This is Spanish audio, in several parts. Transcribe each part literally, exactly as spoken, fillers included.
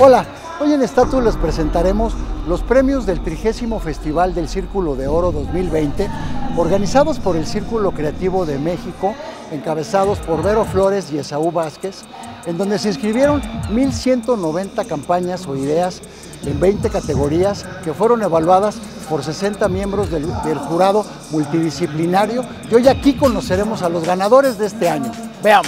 Hola, hoy en Estatus les presentaremos los premios del trigésimo Festival del Círculo de Oro dos mil veinte, organizados por el Círculo Creativo de México, encabezados por Vero Flores y Esaú Vázquez, en donde se inscribieron mil ciento noventa campañas o ideas en veinte categorías que fueron evaluadas por sesenta miembros del, del jurado multidisciplinario, y hoy aquí conoceremos a los ganadores de este año. Veamos.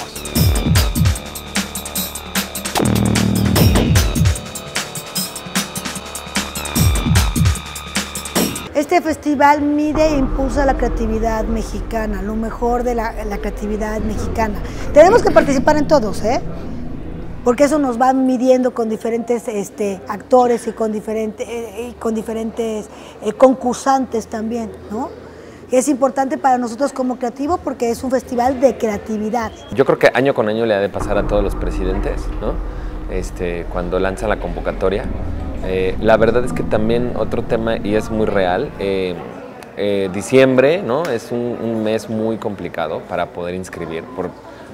Este festival mide e impulsa la creatividad mexicana, lo mejor de la, la creatividad mexicana. Tenemos que participar en todos, ¿eh? Porque eso nos va midiendo con diferentes este, actores y con, diferente, eh, y con diferentes eh, concursantes también, ¿no? Es importante para nosotros como creativos porque es un festival de creatividad. Yo creo que año con año le ha de pasar a todos los presidentes, ¿no? Este, cuando lanzan la convocatoria. Eh, la verdad es que también otro tema, y es muy real, eh, eh, diciembre, ¿no? Es un, un mes muy complicado para poder inscribir por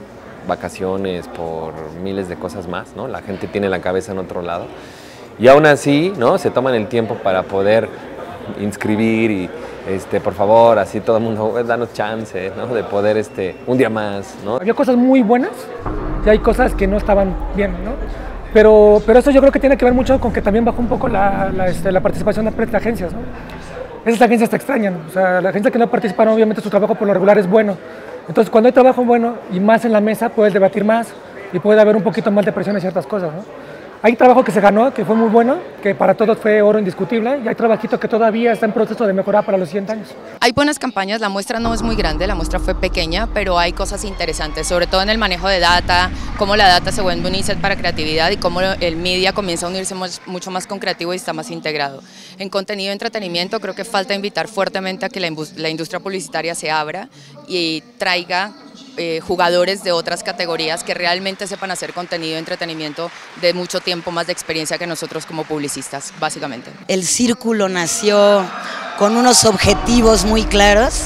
vacaciones, por miles de cosas más, ¿no? La gente tiene la cabeza en otro lado y aún así, ¿no? Se toman el tiempo para poder inscribir y, este, por favor, así todo el mundo, danos chance, ¿no? De poder, este, un día más, ¿no? Había cosas muy buenas y hay cosas que no estaban bien, ¿no? Pero, pero eso yo creo que tiene que ver mucho con que también bajó un poco la, la, este, la participación de, de agencias, ¿no? Esas agencias te extrañan, o sea, la agencia que no participa, obviamente su trabajo por lo regular es bueno. Entonces, cuando hay trabajo bueno y más en la mesa, puedes debatir más y puede haber un poquito más de presión en ciertas cosas, ¿no? Hay trabajo que se ganó, que fue muy bueno, que para todos fue oro indiscutible, y hay trabajito que todavía está en proceso de mejorar para los siguientes años. Hay buenas campañas, la muestra no es muy grande, la muestra fue pequeña, pero hay cosas interesantes, sobre todo en el manejo de data, cómo la data se vuelve un insight para creatividad y cómo el media comienza a unirse mucho más con creativo y está más integrado. En contenido de entretenimiento creo que falta invitar fuertemente a que la, la industria publicitaria se abra y traiga Eh, jugadores de otras categorías que realmente sepan hacer contenido de entretenimiento de mucho tiempo más de experiencia que nosotros como publicistas, básicamente. El Círculo nació con unos objetivos muy claros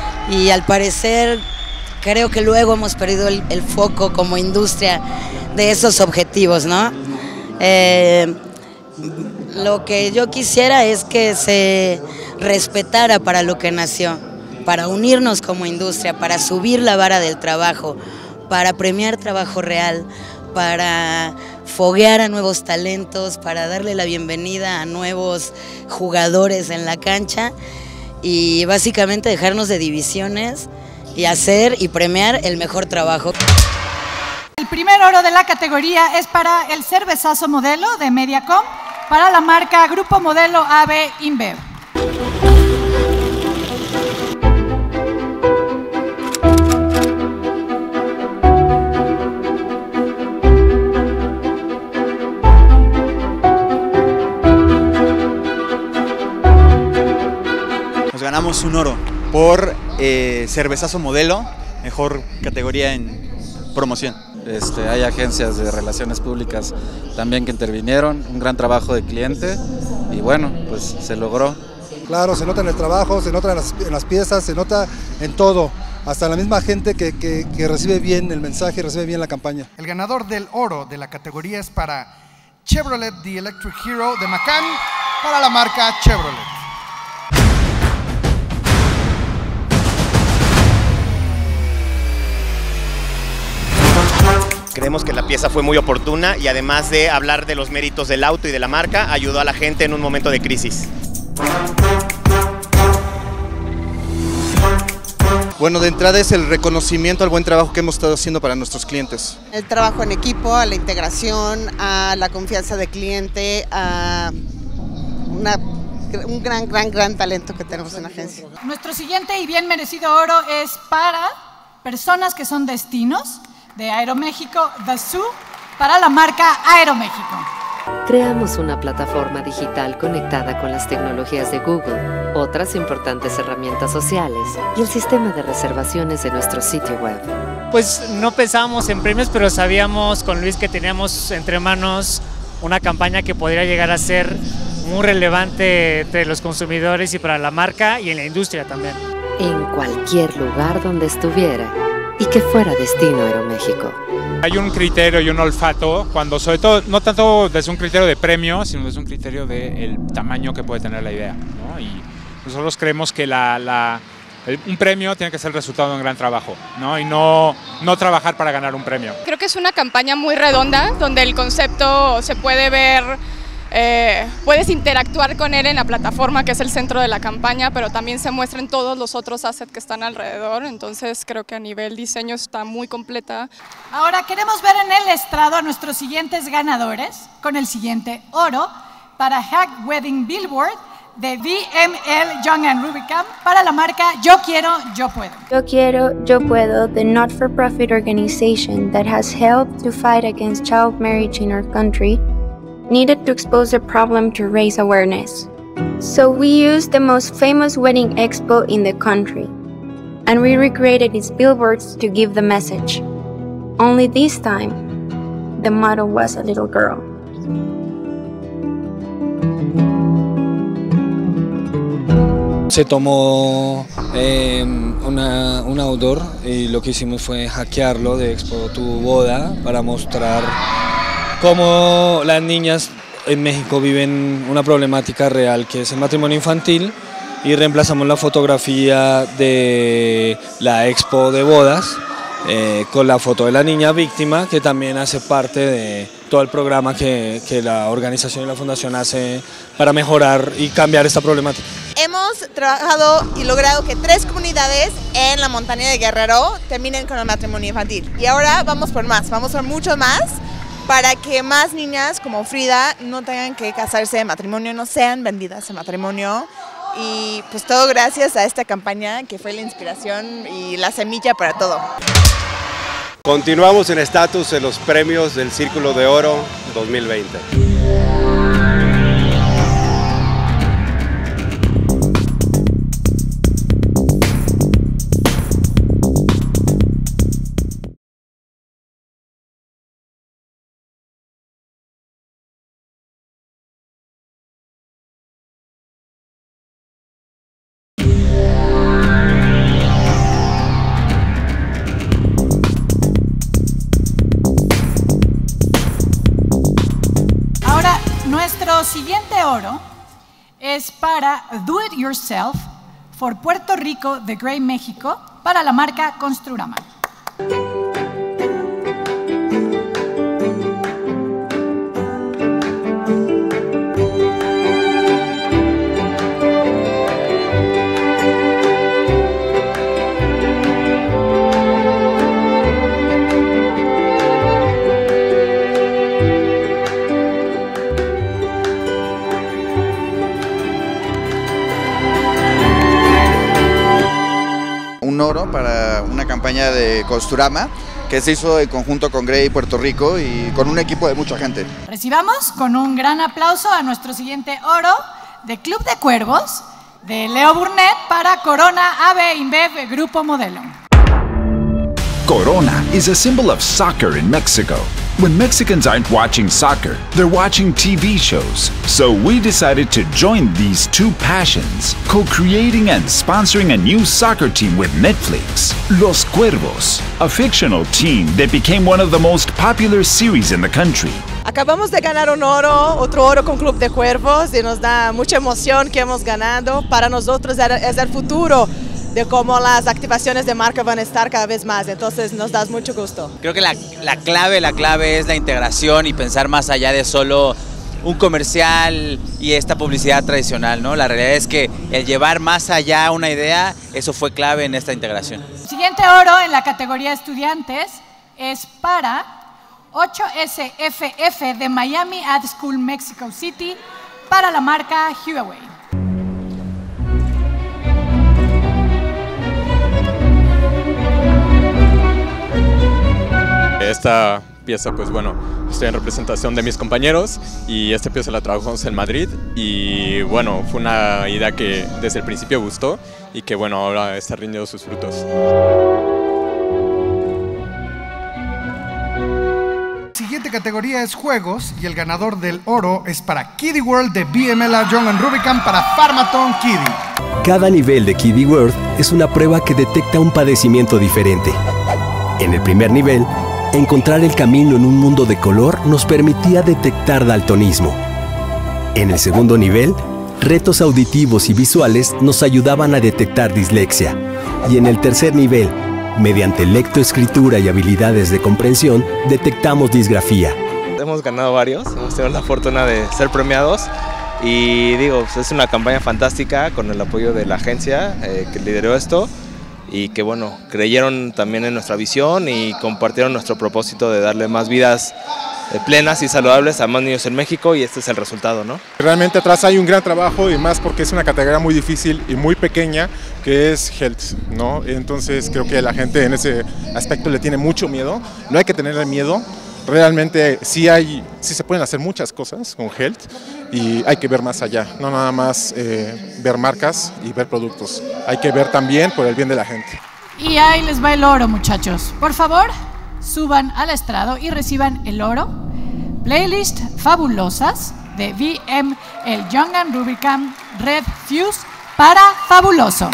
y al parecer creo que luego hemos perdido el, el foco como industria de esos objetivos, ¿no? Eh, lo que yo quisiera es que se respetara para lo que nació, para unirnos como industria, para subir la vara del trabajo, para premiar trabajo real, para foguear a nuevos talentos, para darle la bienvenida a nuevos jugadores en la cancha y básicamente dejarnos de divisiones y hacer y premiar el mejor trabajo. El primer oro de la categoría es para el cervezazo modelo de Mediacom, para la marca Grupo Modelo A B InBev. Ganamos un oro por eh, cervezazo modelo, mejor categoría en promoción. Este, hay agencias de relaciones públicas también que intervinieron, un gran trabajo de cliente y bueno, pues se logró. Claro, se nota en el trabajo, se nota en las, en las piezas, se nota en todo, hasta la misma gente que, que, que recibe bien el mensaje, recibe bien la campaña. El ganador del oro de la categoría es para Chevrolet The Electric Hero de Macan, para la marca Chevrolet. Creemos que la pieza fue muy oportuna y además de hablar de los méritos del auto y de la marca, ayudó a la gente en un momento de crisis. Bueno, de entrada es el reconocimiento al buen trabajo que hemos estado haciendo para nuestros clientes. El trabajo en equipo, a la integración, a la confianza del cliente, a una, un gran, gran, gran talento que tenemos en la agencia. Nuestro siguiente y bien merecido oro es para personas que son destinos, de Aeroméxico, The Zoo, para la marca Aeroméxico. Creamos una plataforma digital conectada con las tecnologías de Google, otras importantes herramientas sociales y el sistema de reservaciones de nuestro sitio web. Pues no pensábamos en premios, pero sabíamos con Luis que teníamos entre manos una campaña que podría llegar a ser muy relevante entre los consumidores y para la marca y en la industria también. En cualquier lugar donde estuviera, y que fuera destino Aeroméxico. Hay un criterio y un olfato, cuando sobre todo, no tanto desde un criterio de premio, sino desde un criterio del tamaño que puede tener la idea, ¿no? Y nosotros creemos que la, la, el, un premio tiene que ser el resultado de un gran trabajo, ¿no? Y no, no trabajar para ganar un premio. Creo que es una campaña muy redonda, donde el concepto se puede ver, eh, puedes interactuar con él en la plataforma que es el centro de la campaña, pero también se muestran todos los otros assets que están alrededor, entonces creo que a nivel diseño está muy completa. Ahora queremos ver en el estrado a nuestros siguientes ganadores con el siguiente oro para Hack Wedding Billboard de V M L Young and Rubicam para la marca Yo Quiero, Yo Puedo. Yo Quiero, Yo Puedo, the not-for-profit organization that has helped to fight against child marriage in our country, needed to expose the problem to raise awareness. So we used the most famous wedding expo in the country, and we recreated its billboards to give the message. Only this time, the model was a little girl. Se tomó eh, una, un outdoor y lo que hicimos fue hackearlo de Expo Tu Boda para mostrar cómo las niñas en México viven una problemática real que es el matrimonio infantil, y reemplazamos la fotografía de la Expo de bodas eh, con la foto de la niña víctima, que también hace parte de todo el programa que, que la organización y la fundación hace para mejorar y cambiar esta problemática. Hemos trabajado y logrado que tres comunidades en la montaña de Guerrero terminen con el matrimonio infantil. Y ahora vamos por más, vamos por mucho más, para que más niñas como Frida no tengan que casarse de matrimonio, no sean vendidas en matrimonio. Y pues todo gracias a esta campaña que fue la inspiración y la semilla para todo. Continuamos en estatus en los premios del Círculo de Oro dos mil veinte. Nuestro siguiente oro es para Do It Yourself for Puerto Rico de Grey México para la marca Construrama. Un oro para una campaña de Construrama que se hizo en conjunto con Grey Puerto Rico y con un equipo de mucha gente. Recibamos con un gran aplauso a nuestro siguiente oro de Club de Cuervos de Leo Burnett para Corona A B InBev Grupo Modelo. Corona is a symbol of soccer in Mexico. When Mexicans aren't watching soccer, they're watching T V shows. So we decided to join these two passions, co-creating and sponsoring a new soccer team with Netflix, Los Cuervos, a fictional team that became one of the most popular series in the country. Acabamos de ganar un oro, otro oro con Club de Cuervos, y nos da mucha emoción que hemos ganado. Para nosotros es el futuro de cómo las activaciones de marca van a estar cada vez más, entonces nos da mucho gusto. Creo que la, la clave, la clave es la integración y pensar más allá de solo un comercial y esta publicidad tradicional, ¿no? La realidad es que el llevar más allá una idea, eso fue clave en esta integración. El siguiente oro en la categoría estudiantes es para ocho S F F de Miami Ad School Mexico City para la marca Huawei. Esta pieza, pues bueno, estoy en representación de mis compañeros y esta pieza la trabajamos en Madrid y bueno, fue una idea que desde el principio gustó y que bueno, ahora está rindiendo sus frutos. Siguiente categoría es juegos y el ganador del oro es para Kiddie World de B M L Young and Rubicam para Pharmaton Kiddie. Cada nivel de Kiddie World es una prueba que detecta un padecimiento diferente. En el primer nivel, encontrar el camino en un mundo de color nos permitía detectar daltonismo. En el segundo nivel, retos auditivos y visuales nos ayudaban a detectar dislexia. Y en el tercer nivel, mediante lectoescritura y habilidades de comprensión, detectamos disgrafía. Hemos ganado varios, hemos tenido la fortuna de ser premiados y digo, pues es una campaña fantástica con el apoyo de la agencia eh, que lideró esto y que bueno, creyeron también en nuestra visión y compartieron nuestro propósito de darle más vidas eh, plenas y saludables a más niños en México y este es el resultado, ¿no? Realmente atrás hay un gran trabajo y más porque es una categoría muy difícil y muy pequeña que es Health, ¿no? Entonces creo que la gente en ese aspecto le tiene mucho miedo, no hay que tenerle miedo. Realmente sí, hay, sí se pueden hacer muchas cosas con Health y hay que ver más allá, no nada más eh, ver marcas y ver productos, hay que ver también por el bien de la gente. Y ahí les va el oro, muchachos. Por favor, suban al estrado y reciban el oro. Playlist Fabulosas de V M L Young and Rubicam Red Fuse para Fabuloso.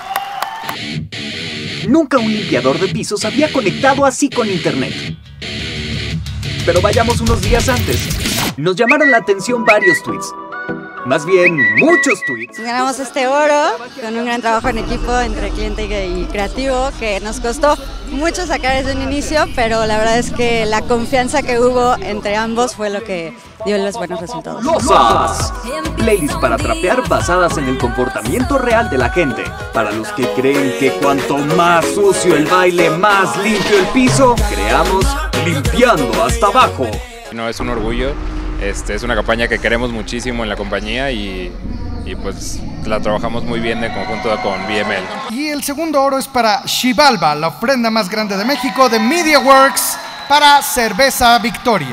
Nunca un limpiador de pisos había conectado así con internet. Pero vayamos unos días antes. Nos llamaron la atención varios tweets. Más bien, muchos tweets. Ganamos este oro con un gran trabajo en equipo entre cliente y creativo que nos costó mucho sacar desde un inicio, pero la verdad es que la confianza que hubo entre ambos fue lo que dio los buenos resultados. ¡Losas! Playlists para trapear basadas en el comportamiento real de la gente. Para los que creen que cuanto más sucio el baile, más limpio el piso, creamos Limpiando Hasta Abajo. No, es un orgullo. Este, es una campaña que queremos muchísimo en la compañía y, y pues la trabajamos muy bien en conjunto con V M L. Y el segundo oro es para Xibalba, la ofrenda más grande de México de MediaWorks para Cerveza Victoria.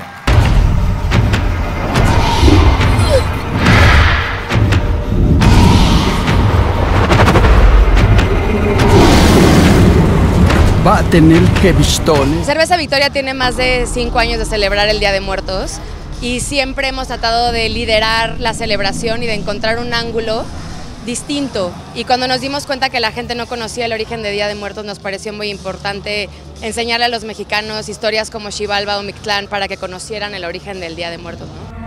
Va a tener que pistones. Cerveza Victoria tiene más de cinco años de celebrar el Día de Muertos y siempre hemos tratado de liderar la celebración y de encontrar un ángulo distinto. Y cuando nos dimos cuenta que la gente no conocía el origen de Día de Muertos, nos pareció muy importante enseñarle a los mexicanos historias como Xibalba o Mictlán para que conocieran el origen del Día de Muertos, ¿no?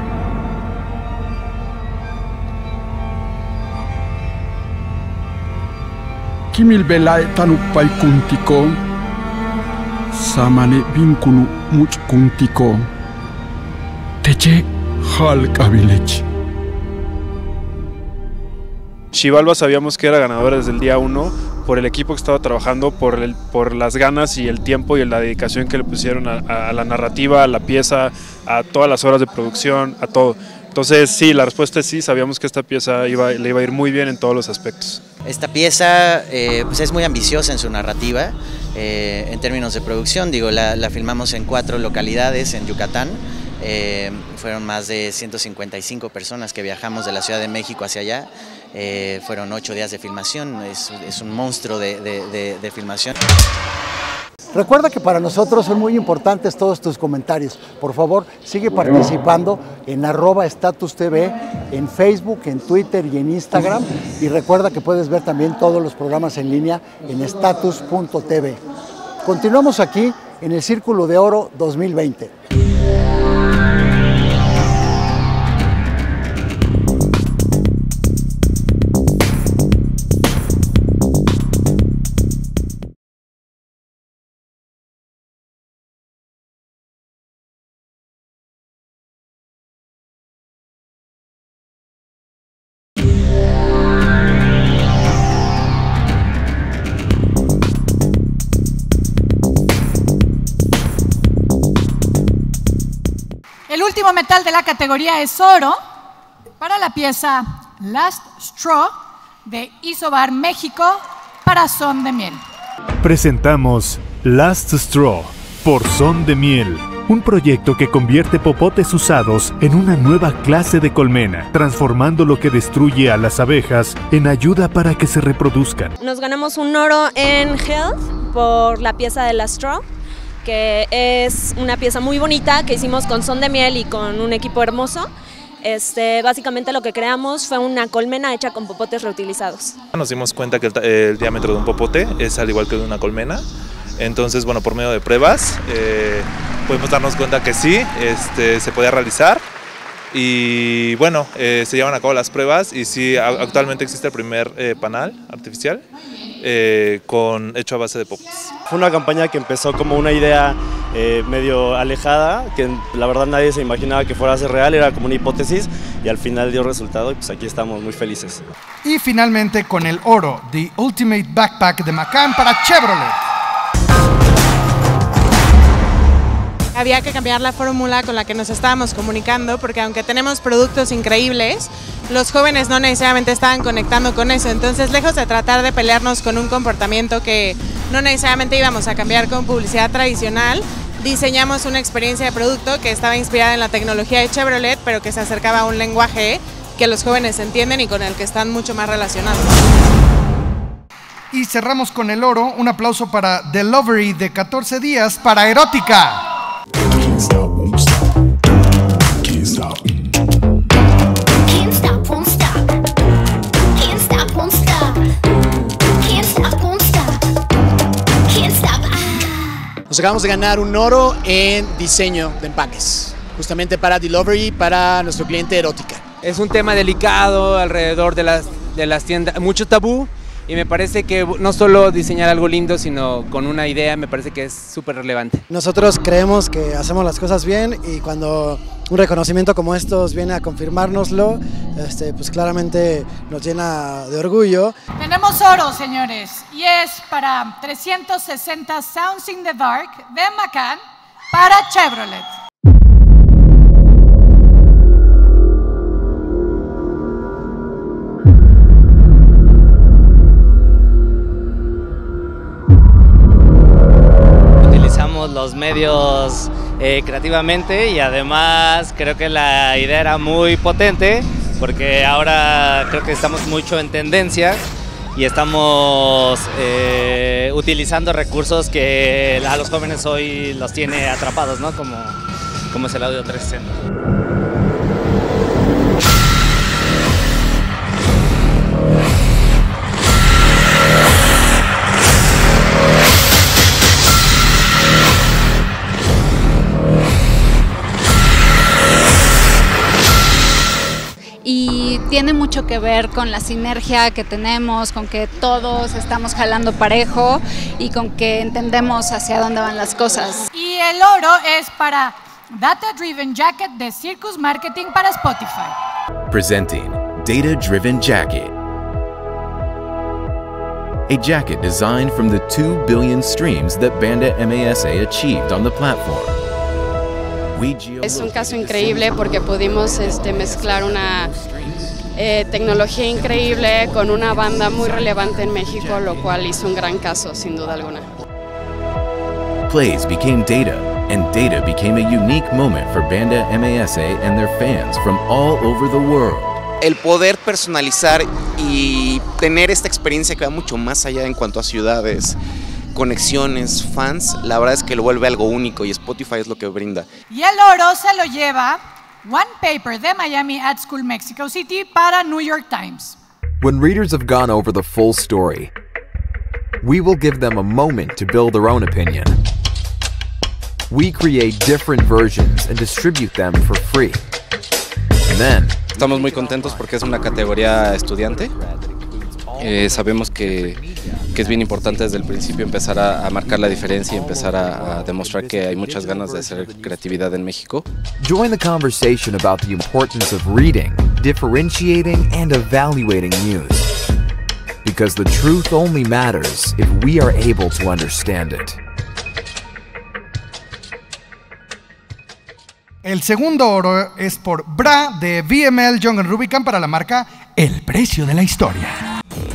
Kimil belai tanupai kuntiko, samane vinkunu much kuntiko, teche hal kabilech. Xibalba sabíamos que era ganadora desde el día uno por el equipo que estaba trabajando, por, el, por las ganas y el tiempo y la dedicación que le pusieron a, a la narrativa, a la pieza, a todas las horas de producción, a todo. Entonces sí, la respuesta es sí, sabíamos que esta pieza iba, le iba a ir muy bien en todos los aspectos. Esta pieza eh, pues es muy ambiciosa en su narrativa, eh, en términos de producción, digo, la, la filmamos en cuatro localidades en Yucatán, eh, fueron más de ciento cincuenta y cinco personas que viajamos de la Ciudad de México hacia allá, eh, fueron ocho días de filmación, es, es un monstruo de, de, de, de filmación. Recuerda que para nosotros son muy importantes todos tus comentarios. Por favor, sigue participando en arroba Status T V, en Facebook, en Twitter y en Instagram. Y recuerda que puedes ver también todos los programas en línea en status punto T V. Continuamos aquí en el Círculo de Oro dos mil veinte. El último metal de la categoría es oro para la pieza Last Straw de Isobar México para Son de Miel. Presentamos Last Straw por Son de Miel, un proyecto que convierte popotes usados en una nueva clase de colmena, transformando lo que destruye a las abejas en ayuda para que se reproduzcan. Nos ganamos un oro en Health por la pieza de Last Straw, que es una pieza muy bonita que hicimos con Son de Miel y con un equipo hermoso. Este, básicamente lo que creamos fue una colmena hecha con popotes reutilizados. Nos dimos cuenta que el, el diámetro de un popote es al igual que de una colmena. Entonces, bueno, por medio de pruebas eh, pudimos darnos cuenta que sí, este, se podía realizar. Y bueno, eh, se llevan a cabo las pruebas y sí, actualmente existe el primer eh, panal artificial eh, con, hecho a base de popas. Fue una campaña que empezó como una idea eh, medio alejada, que la verdad nadie se imaginaba que fuera a ser real, era como una hipótesis y al final dio resultado y pues aquí estamos muy felices. Y finalmente con el oro, The Ultimate Backpack de Macan para Chevrolet. Había que cambiar la fórmula con la que nos estábamos comunicando, porque aunque tenemos productos increíbles, los jóvenes no necesariamente estaban conectando con eso. Entonces, lejos de tratar de pelearnos con un comportamiento que no necesariamente íbamos a cambiar con publicidad tradicional, diseñamos una experiencia de producto que estaba inspirada en la tecnología de Chevrolet, pero que se acercaba a un lenguaje que los jóvenes entienden y con el que están mucho más relacionados. Y cerramos con el oro, un aplauso para The Lovery de catorce días para Erótica. Can't stop, won't stop. Can't stop. Can't stop, won't stop. Can't stop, won't stop. Can't stop, won't stop. Can't stop. Nos acabamos de ganar un oro en diseño de empaques, justamente para Delivery, para nuestro cliente Erótica. Es un tema delicado alrededor de las, de las tiendas, mucho tabú. Y me parece que no solo diseñar algo lindo, sino con una idea, me parece que es súper relevante. Nosotros creemos que hacemos las cosas bien y cuando un reconocimiento como estos viene a confirmárnoslo, este, pues claramente nos llena de orgullo. Tenemos oro, señores, y es para trescientos sesenta Sounds in the Dark de Macan para Chevrolet. Los medios eh, creativamente y además creo que la idea era muy potente porque ahora creo que estamos mucho en tendencia y estamos eh, utilizando recursos que a los jóvenes hoy los tiene atrapados, ¿no? Como, como es el audio trescientos sesenta. Y tiene mucho que ver con la sinergia que tenemos, con que todos estamos jalando parejo y con que entendemos hacia dónde van las cosas. Y el oro es para Data Driven Jacket de Circus Marketing para Spotify. Presenting Data Driven Jacket. A jacket designed from the two billion streams that Banda M A S A achieved on the platform. Es un caso increíble porque pudimos este, mezclar una eh, tecnología increíble con una banda muy relevante en México, lo cual hizo un gran caso, sin duda alguna. Plays became data, and data became a unique moment for Banda M A S A and their fans from all over the world. El poder personalizar y tener esta experiencia que va mucho más allá en cuanto a ciudades, conexiones, fans, la verdad es que lo vuelve algo único y Spotify es lo que brinda. Y el oro se lo lleva One Paper de Miami Ad School Mexico City para New York Times. When readers have gone over the full story, we will give them a moment to build their own opinion. We create different versions and distribute them for free. And then, estamos muy contentos porque es una categoría estudiante. Eh, sabemos que, que es bien importante desde el principio empezar a, a marcar la diferencia y empezar a, a demostrar que hay muchas ganas de hacer creatividad en México. Join the conversation about the importance of reading, differentiating, and evaluating news. Because the truth only matters if we are able to understand it. El segundo oro es por Bra de V M L Young and Rubicam para la marca El Precio de la Historia.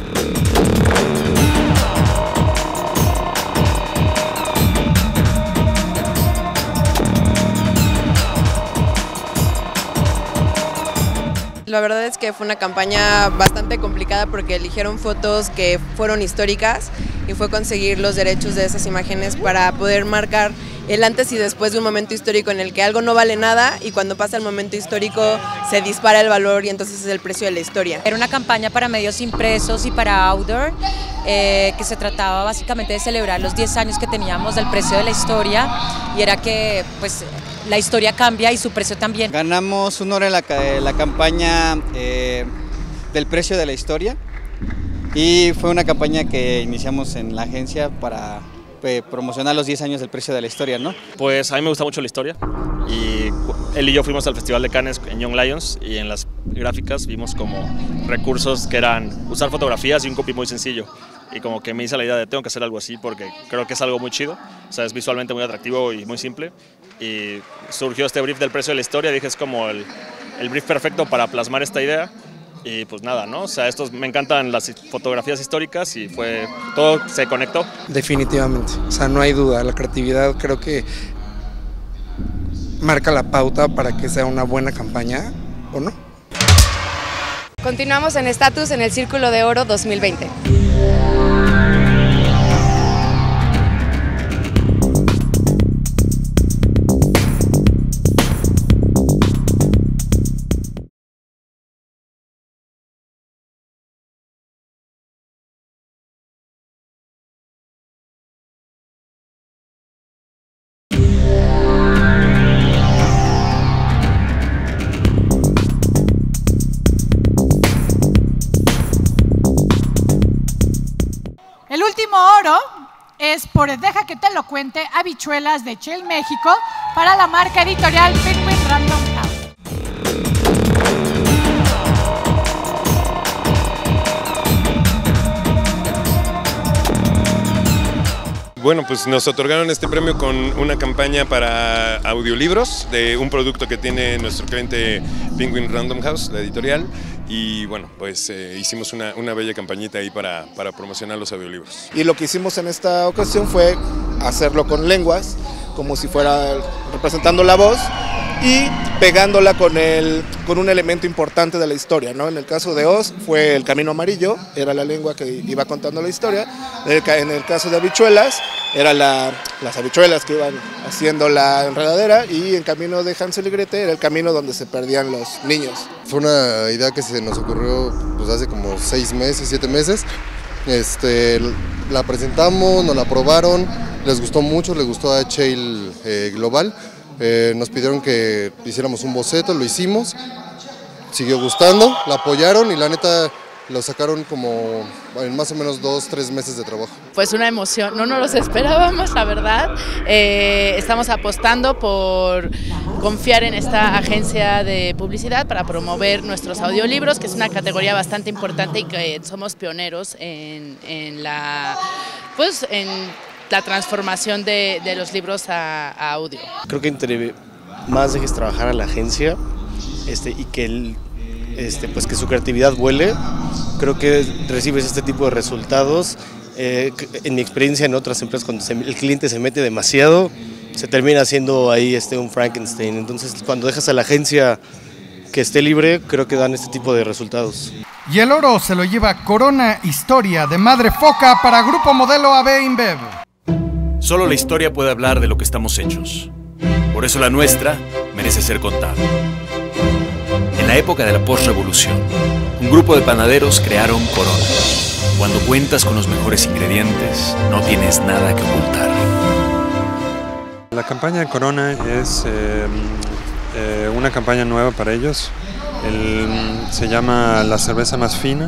La verdad es que fue una campaña bastante complicada porque eligieron fotos que fueron históricas y fue conseguir los derechos de esas imágenes para poder marcar el antes y después de un momento histórico en el que algo no vale nada y cuando pasa el momento histórico se dispara el valor y entonces es el precio de la historia. Era una campaña para medios impresos y para outdoor eh, que se trataba básicamente de celebrar los diez años que teníamos del precio de la historia, y era que pues la historia cambia y su precio también. Ganamos un oro en la, la campaña eh, del precio de la historia, y fue una campaña que iniciamos en la agencia para eh, promocionar los diez años del precio de la historia, ¿no? Pues a mí me gusta mucho la historia, y él y yo fuimos al Festival de Cannes en Young Lions, y en las gráficas vimos como recursos que eran usar fotografías y un copy muy sencillo, y como que me hice la idea de tengo que hacer algo así porque creo que es algo muy chido, o sea, es visualmente muy atractivo y muy simple, y surgió este brief del precio de la historia. Dije, es como el, el brief perfecto para plasmar esta idea. Y pues nada, ¿no? O sea, estos, me encantan las fotografías históricas y fue, todo se conectó. Definitivamente, o sea, no hay duda, la creatividad creo que marca la pauta para que sea una buena campaña, ¿o no? Continuamos en Estatus en el Círculo de Oro dos mil veinte. El último oro es por Deja que te lo cuente, habichuelas de Shell México para la marca editorial Penguin Random House. Bueno, pues nos otorgaron este premio con una campaña para audiolibros de un producto que tiene nuestro cliente Penguin Random House, la editorial, y bueno, pues eh, hicimos una, una bella campañita ahí para, para promocionar los audiolibros. Y lo que hicimos en esta ocasión fue hacerlo con lenguas, como si fuera representando la voz, y pegándola con, el, con un elemento importante de la historia, ¿no? En el caso de Oz fue el camino amarillo, era la lengua que iba contando la historia. En el caso de habichuelas, eran la, las habichuelas que iban haciendo la enredadera, y en camino de Hansel y Gretel era el camino donde se perdían los niños. Fue una idea que se nos ocurrió pues, hace como seis meses, siete meses. Este, la presentamos, nos la aprobaron, les gustó mucho, les gustó a Shell eh, Global. Eh, nos pidieron que hiciéramos un boceto, lo hicimos, siguió gustando, la apoyaron y la neta lo sacaron como en más o menos dos, tres meses de trabajo. Pues una emoción, no nos los esperábamos, la verdad. Eh, estamos apostando por confiar en esta agencia de publicidad para promover nuestros audiolibros, que es una categoría bastante importante y que somos pioneros en, en la, pues en la transformación de, de los libros a, a audio. Creo que entre más dejes trabajar a la agencia este, y que, el, este, pues que su creatividad vuele, creo que recibes este tipo de resultados. Eh, en mi experiencia en otras empresas, cuando se, el cliente se mete demasiado, se termina haciendo ahí este, un Frankenstein. Entonces, cuando dejas a la agencia que esté libre, creo que dan este tipo de resultados. Y el oro se lo lleva Corona Historia de Madre Foca para Grupo Modelo A B InBev. Solo la historia puede hablar de lo que estamos hechos. Por eso la nuestra merece ser contada. En la época de la postrevolución, un grupo de panaderos crearon Corona. Cuando cuentas con los mejores ingredientes, no tienes nada que ocultar. La campaña de Corona es eh, eh, una campaña nueva para ellos. El, se llama La cerveza más fina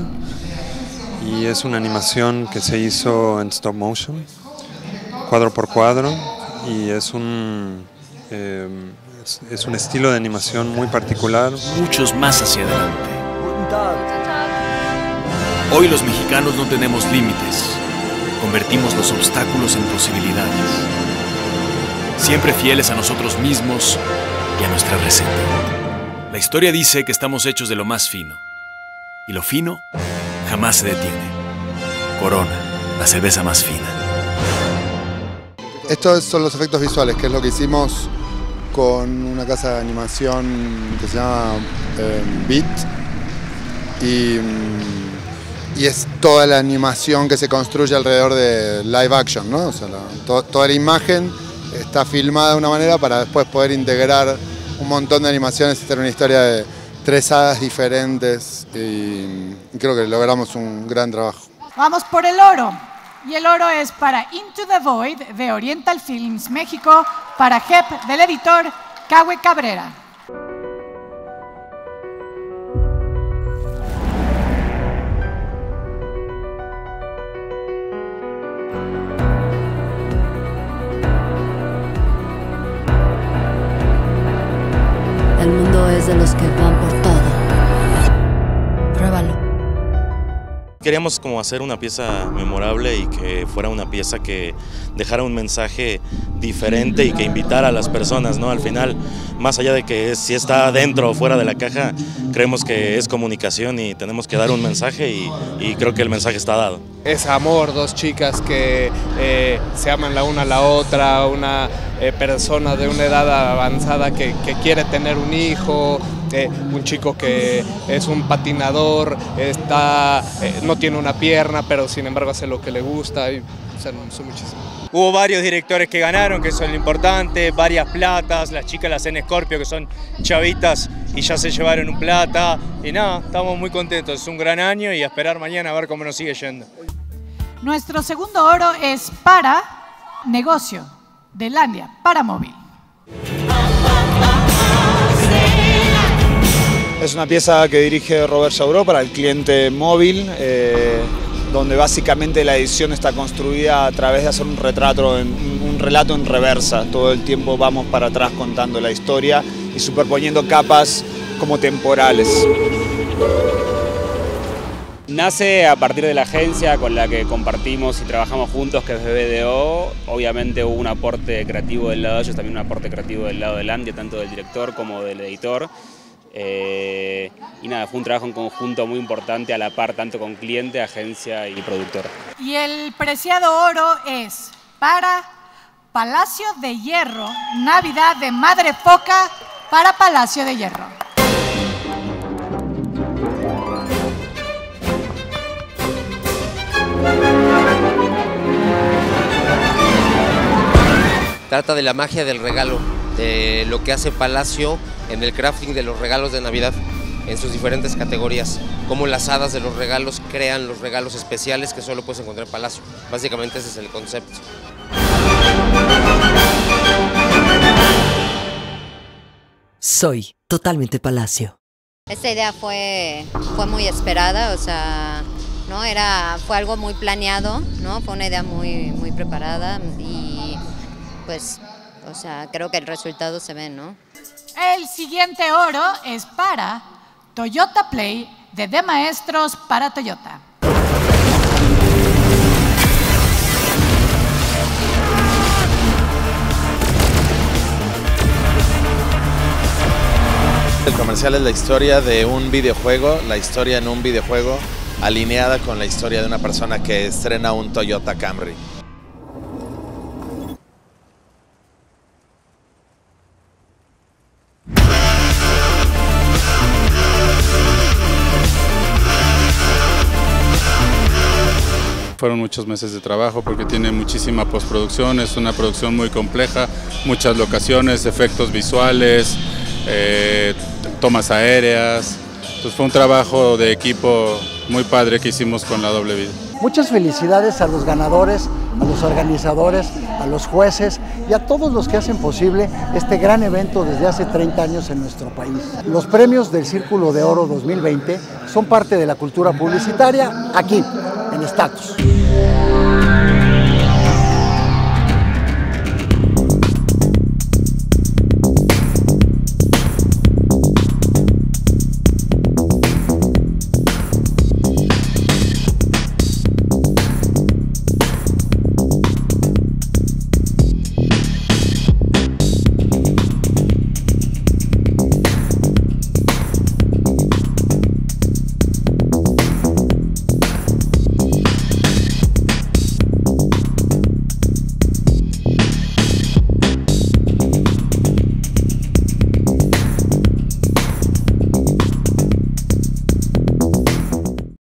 y es una animación que se hizo en stop motion, cuadro por cuadro, y es un, eh, es, es un estilo de animación muy particular. Muchos más hacia adelante. Hoy los mexicanos no tenemos límites, convertimos los obstáculos en posibilidades. Siempre fieles a nosotros mismos y a nuestra receta. La historia dice que estamos hechos de lo más fino, y lo fino jamás se detiene. Corona, la cerveza más fina. Estos son los efectos visuales, que es lo que hicimos con una casa de animación que se llama eh, Beat, y, y es toda la animación que se construye alrededor de live action, ¿no? O sea, la, to, toda la imagen está filmada de una manera para después poder integrar un montón de animaciones y hacer una historia de tres hadas diferentes, y creo que logramos un gran trabajo. Vamos por el oro. Y el oro es para Into the Void de Oriental Films México, para G E P del editor Cahue Cabrera. El mundo es de los que van por todo. Pruébalo. Queríamos como hacer una pieza memorable y que fuera una pieza que dejara un mensaje diferente y que invitara a las personas, ¿no? Al final, más allá de que es, si está dentro o fuera de la caja, creemos que es comunicación y tenemos que dar un mensaje y, y creo que el mensaje está dado. Es amor, dos chicas que eh, se aman la una a la otra, una eh, persona de una edad avanzada que, que quiere tener un hijo, eh, un chico que es un patinador, está, eh, no tiene una pierna, pero sin embargo hace lo que le gusta, y se hermoso muchísimo. Hubo varios directores que ganaron, que eso es lo importante, varias platas, las chicas las en Scorpio, que son chavitas y ya se llevaron un plata, y nada, estamos muy contentos, es un gran año y a esperar mañana a ver cómo nos sigue yendo. Nuestro segundo oro es para Negocio, de Landia, para móvil. Es una pieza que dirige Robert Chauró para el cliente móvil, eh, donde básicamente la edición está construida a través de hacer un retrato, en, un relato en reversa. Todo el tiempo vamos para atrás contando la historia y superponiendo capas como temporales. Nace a partir de la agencia con la que compartimos y trabajamos juntos, que es B B D O. Obviamente hubo un aporte creativo del lado de ellos, también un aporte creativo del lado de Landia, tanto del director como del editor. Eh, y nada, fue un trabajo en conjunto muy importante a la par, tanto con cliente, agencia y productor. Y el preciado oro es para Palacio de Hierro, Navidad de Madre Foca, para Palacio de Hierro. Trata de la magia del regalo, de lo que hace Palacio en el crafting de los regalos de Navidad, en sus diferentes categorías, cómo las hadas de los regalos crean los regalos especiales que solo puedes encontrar en Palacio. Básicamente ese es el concepto. Soy totalmente Palacio. Esta idea fue, fue muy esperada, o sea, ¿no? Era, fue algo muy planeado, ¿no? Fue una idea muy, muy preparada y pues, o sea, creo que el resultado se ve, ¿no? El siguiente oro es para Toyota Play, de De Maestros para Toyota. El comercial es la historia de un videojuego, la historia en un videojuego alineada con la historia de una persona que estrena un Toyota Camry. Fueron muchos meses de trabajo porque tiene muchísima postproducción, es una producción muy compleja, muchas locaciones, efectos visuales, eh, tomas aéreas. Entonces fue un trabajo de equipo muy padre que hicimos con la Doble Vida. Muchas felicidades a los ganadores, a los organizadores, a los jueces y a todos los que hacen posible este gran evento desde hace treinta años en nuestro país. Los premios del Círculo de Oro dos mil veinte son parte de la cultura publicitaria aquí, en Status.